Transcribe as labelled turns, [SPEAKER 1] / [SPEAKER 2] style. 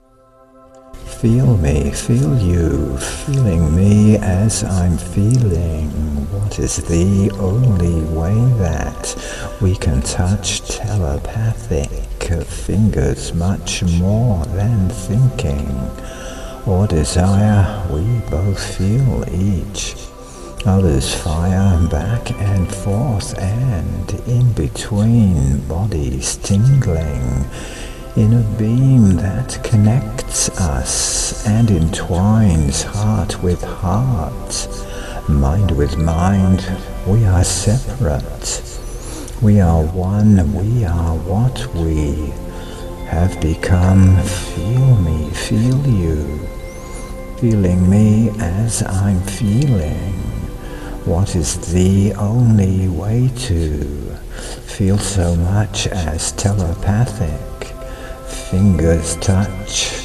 [SPEAKER 1] Feel me, feel you, feeling me as I'm feeling. What is the only way that we can touch telepathic? Fingers much more than thinking or desire. We both feel each other's fire back and forth and in between, bodies tingling in a beam that connects us and entwines heart with heart, mind with mind. We are separate. We are one. We are what we have become. Feel me, feel you, feeling me as I'm feeling. What is the only way to feel so much as telepathic? Fingers touch,